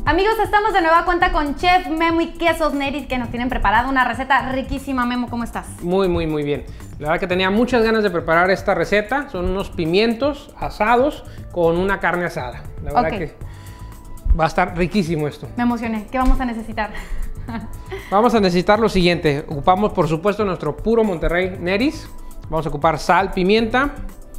Amigos, estamos de nueva cuenta con Chef Memo y Quesos Neris, que nos tienen preparado una receta riquísima. Memo, ¿cómo estás? Muy bien. La verdad que tenía muchas ganas de preparar esta receta. Son unos pimientos asados con una carne asada. La verdad que va a estar riquísimo esto. Me emocioné. ¿Qué vamos a necesitar? Vamos a necesitar lo siguiente. Ocupamos, por supuesto, nuestro puro Monterrey Neris. Vamos a ocupar sal, pimienta,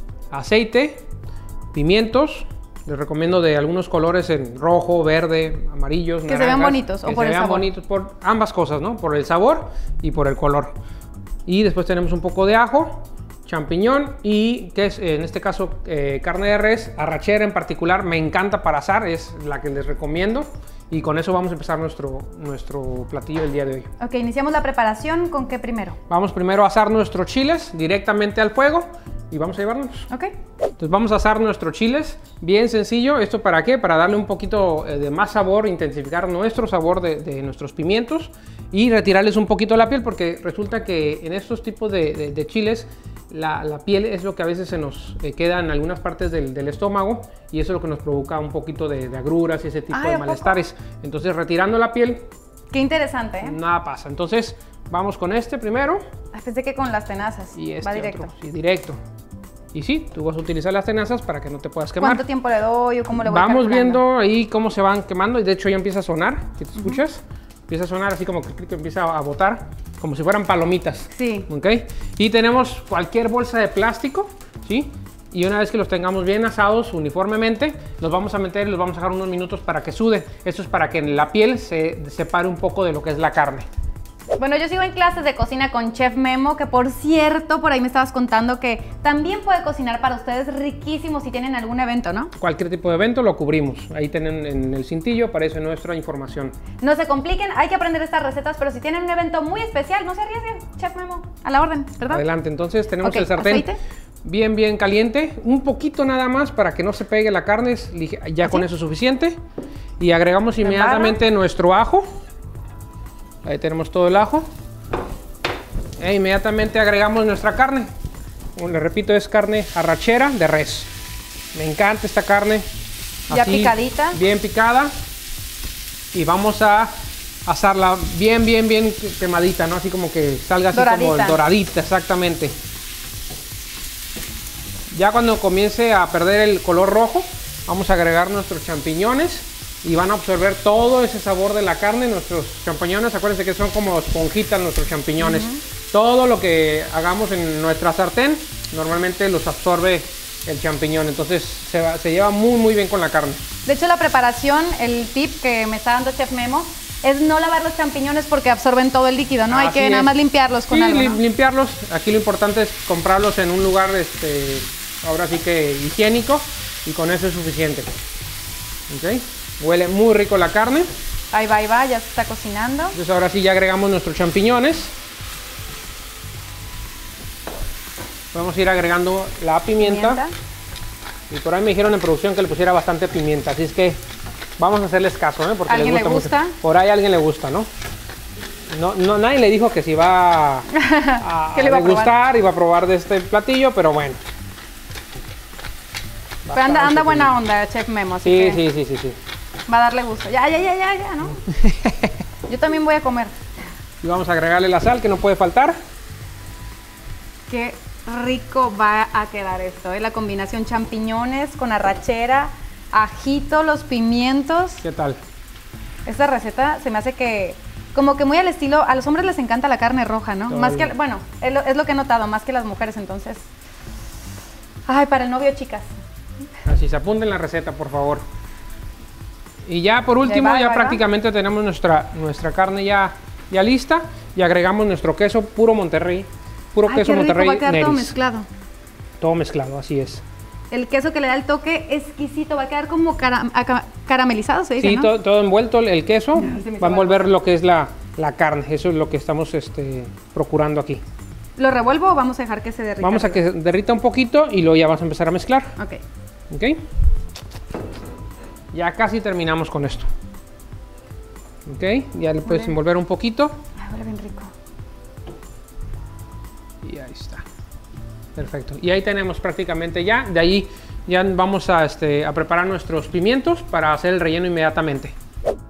aceite, pimientos. Les recomiendo de algunos colores en rojo, verde, amarillos, naranjas. Que se vean bonitos o por el sabor. Bonitos por ambas cosas, ¿no? Por el sabor y por el color. Y después tenemos un poco de ajo, champiñón y, que es en este caso, carne de res, arrachera en particular. Me encanta para asar, es la que les recomiendo. Y con eso vamos a empezar nuestro platillo del día de hoy. Ok, iniciamos la preparación. ¿Con qué primero? Vamos primero a asar nuestros chiles directamente al fuego y vamos a llevárnoslos. Ok. Entonces vamos a asar nuestros chiles, bien sencillo. ¿Esto para qué? Para darle un poquito de más sabor, intensificar nuestro sabor de nuestros pimientos y retirarles un poquito la piel, porque resulta que en estos tipos de chiles la piel es lo que a veces se nos queda en algunas partes del estómago y eso es lo que nos provoca un poquito de agruras y ese tipo de malestares. Entonces retirando la piel... Qué interesante, ¿eh? Nada pasa. Entonces vamos con este primero. Pensé que con las tenazas. Y este va directo. Otro, sí, directo. Y sí, tú vas a utilizar las tenazas para que no te puedas quemar. ¿Cuánto tiempo le doy o cómo le voy Vamos calculando? viendo ahí cómo se van quemando y de hecho ya empieza a sonar. ¿Sí te escuchas? Empieza a sonar así como que empieza a botar, como si fueran palomitas. Sí. ¿Ok? Y tenemos cualquier bolsa de plástico, ¿sí? Y una vez que los tengamos bien asados uniformemente, los vamos a meter y los vamos a dejar unos minutos para que suden. Esto es para que la piel se separe un poco de lo que es la carne. Bueno, yo sigo en clases de cocina con Chef Memo, que por cierto, por ahí me estabas contando que también puede cocinar para ustedes riquísimo si tienen algún evento, ¿no? Cualquier tipo de evento lo cubrimos. Ahí tienen en el cintillo, aparece nuestra información. No se compliquen, hay que aprender estas recetas, pero si tienen un evento muy especial, no se arriesguen, Chef Memo, a la orden, ¿verdad? Adelante, entonces tenemos el sartén ¿aceite? bien caliente, un poquito nada más para que no se pegue la carne, ya con eso es suficiente. Y agregamos inmediatamente nuestro ajo. Ahí tenemos todo el ajo. E inmediatamente agregamos nuestra carne. Como les repito, es carne arrachera de res. Me encanta esta carne. Ya así, picadita. Bien picada. Y vamos a asarla bien quemadita, ¿no? Así como que salga así como doradita, exactamente. Ya cuando comience a perder el color rojo, vamos a agregar nuestros champiñones. Y van a absorber todo ese sabor de la carne. Nuestros champiñones, acuérdense que son como esponjitas nuestros champiñones. Todo lo que hagamos en nuestra sartén normalmente los absorbe el champiñón. Entonces se lleva muy bien con la carne. De hecho, la preparación, el tip que me está dando Chef Memo es no lavar los champiñones porque absorben todo el líquido, ¿no? Hay que nada más limpiarlos con algo, ¿no? Limpiarlos. Aquí lo importante es comprarlos en un lugar ahora sí que higiénico, y con eso es suficiente. ¿Ok? Huele muy rico la carne. Ahí va, ya se está cocinando. Entonces ahora sí ya agregamos nuestros champiñones. Vamos a ir agregando la pimienta. Y por ahí me dijeron en producción que le pusiera bastante pimienta, así es que vamos a hacerles caso, ¿eh? Porque ¿Alguien les gusta mucho. Por ahí a alguien le gusta, ¿no? No, nadie le dijo que si va a degustar y va a probar de este platillo, pero bueno. Pero anda buena onda, Chef Memo. Sí. Va a darle gusto. Ya, ¿no? Yo también voy a comer. Y vamos a agregarle la sal, que no puede faltar. Qué rico va a quedar esto, ¿eh? La combinación champiñones con arrachera, ajito, los pimientos. ¿Qué tal? Esta receta se me hace que como que muy al estilo, a los hombres les encanta la carne roja, ¿no? Más que, bueno, es lo que he notado, más que las mujeres, entonces. Ay, para el novio, chicas. Así se apunten la receta, por favor. Y ya por último, ya prácticamente tenemos nuestra carne ya lista. Y agregamos nuestro queso puro Monterrey. Queso Monterrey va a quedar Neris. todo mezclado. Todo mezclado, así es. El queso que le da el toque exquisito, va a quedar como caramelizado, se dice, sí, ¿no? todo envuelto, el queso va a envolver lo que es la carne. Eso es lo que estamos procurando aquí. ¿Lo revuelvo o vamos a dejar que se derrita? Vamos a que derrita un poquito y luego ya vamos a empezar a mezclar. Ok. Ya casi terminamos con esto. Ok, ya le puedes envolver un poquito. Huele bien rico. Y ahí está. Perfecto. Y ahí tenemos prácticamente ya. De ahí ya vamos a preparar nuestros pimientos para hacer el relleno inmediatamente.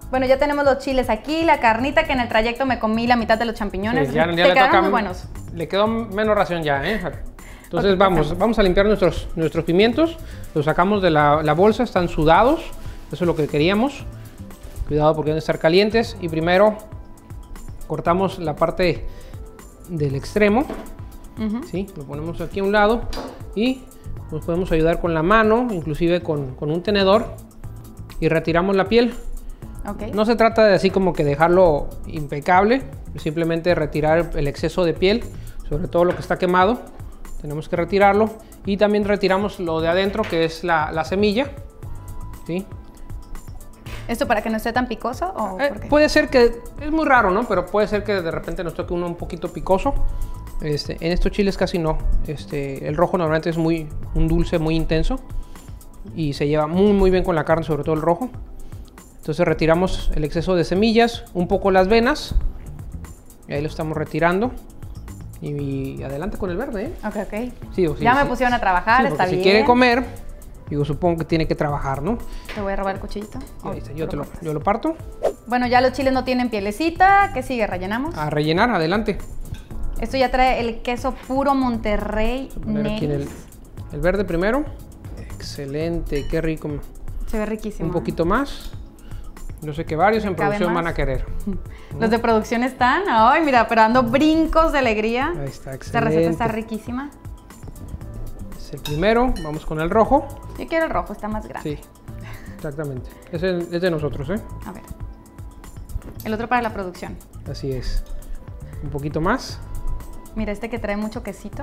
Bueno, ya tenemos los chiles aquí, la carnita que en el trayecto me comí la mitad de los champiñones. Sí, ya te le quedaron toca, muy buenos. Le quedó menos ración ya, ¿eh? Entonces Ok, vamos a limpiar nuestros pimientos. Los sacamos de la bolsa, están sudados. Eso es lo que queríamos. Cuidado porque deben estar calientes. Y primero cortamos la parte del extremo. ¿Sí? Lo ponemos aquí a un lado y nos podemos ayudar con la mano, inclusive con un tenedor, y retiramos la piel. Okay. No se trata de así como que dejarlo impecable, simplemente retirar el exceso de piel, sobre todo lo que está quemado. Tenemos que retirarlo y también retiramos lo de adentro, que es la semilla. ¿Sí? ¿Esto para que no esté tan picoso o por qué? Puede ser que, es muy raro, ¿no? Pero puede ser que de repente nos toque uno un poquito picoso. En estos chiles casi no. El rojo normalmente es un dulce muy intenso y se lleva muy bien con la carne, sobre todo el rojo. Entonces retiramos el exceso de semillas, un poco las venas, y ahí lo estamos retirando. Y adelante con el verde, ¿eh? Ok. Sí, ya me pusieron a trabajar, está bien. Si quiere comer, digo, supongo que tiene que trabajar, ¿no? Te voy a robar el cuchillito. Ahí está, yo lo parto. Bueno, ya los chiles no tienen pielecita. ¿Qué sigue? ¿Rellenamos? A rellenar, adelante. Esto ya trae el queso puro Monterrey. Voy a poner aquí en el verde primero. Excelente, qué rico. Se ve riquísimo. Un poquito más. Yo sé que varios en producción van a querer. Los de producción están, ay, mira, pero dando brincos de alegría. Ahí está, excelente. Esta receta está riquísima. Es el primero, vamos con el rojo. Yo quiero el rojo, está más grande. Sí, exactamente. Es de nosotros, ¿eh? A ver. El otro para la producción. Así es. Un poquito más. Mira, este que trae mucho quesito.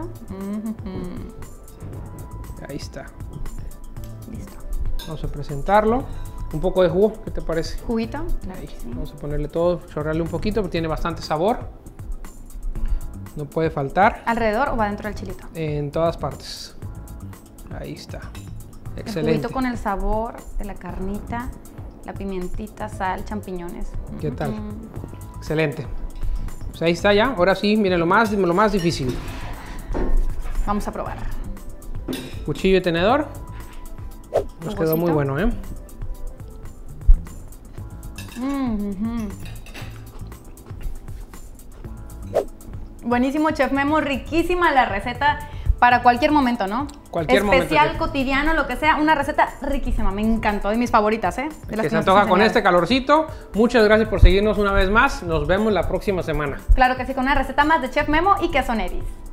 Ahí está. Listo. Vamos a presentarlo. Un poco de jugo, ¿qué te parece? ¿Juguito? Claro Ahí. que sí. Vamos a ponerle todo, chorrearle un poquito, porque tiene bastante sabor. No puede faltar. ¿Alrededor o va dentro del chilito? En todas partes. Ahí está. Excelente. El juguito con el sabor de la carnita, la pimientita, sal, champiñones. ¿Qué tal? Excelente. Pues ahí está ya. Ahora sí, miren lo más difícil. Vamos a probar. Cuchillo y tenedor. Nos quedó muy bueno, ¿eh? Buenísimo, Chef Memo. Riquísima la receta para cualquier momento, ¿no? Cualquier momento. Especial, cotidiano, lo que sea. Una receta riquísima. Me encantó. De mis favoritas, ¿eh? De las Que se nos antoja has con enseñado. este calorcito. Muchas gracias por seguirnos una vez más. Nos vemos la próxima semana. Claro que sí, con una receta más de Chef Memo y Queso Neris.